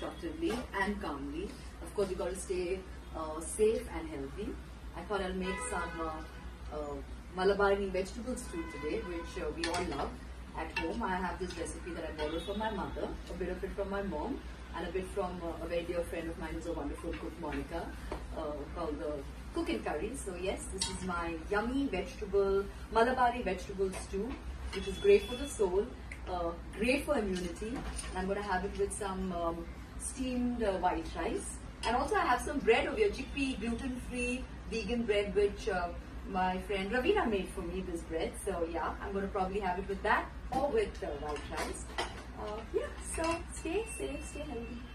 constructively and calmly. Of course, you got to stay safe and healthy. I thought I'll make some Malabari vegetable stew today, which we all love at home. I have this recipe that I borrowed from my mother, a bit of it from my mom, and a bit from a very dear friend of mine who's a wonderful cook, Monica, called the Cook and Curry. So yes, this is my yummy Malabari vegetable stew, which is great for the soul, great for immunity. And I'm going to have it with some steamed white rice. And also I have some bread over here, chickpea, gluten-free, vegan bread, which my friend Ravina made for me, this bread. So yeah, I'm going to probably have it with that or with white rice. Yeah, so stay safe, stay healthy.